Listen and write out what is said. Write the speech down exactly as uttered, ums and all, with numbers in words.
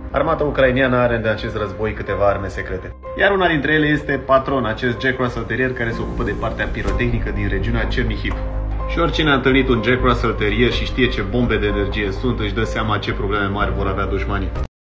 Armata ucraineană are în acest război câteva arme secrete. Iar una dintre ele este Patron, acest Jack Russell Terrier care se ocupă de partea pirotehnică din regiunea Chernihiv. Și oricine a întâlnit un Jack Russell Terrier și știe ce bombe de energie sunt, își dă seama ce probleme mari vor avea dușmanii.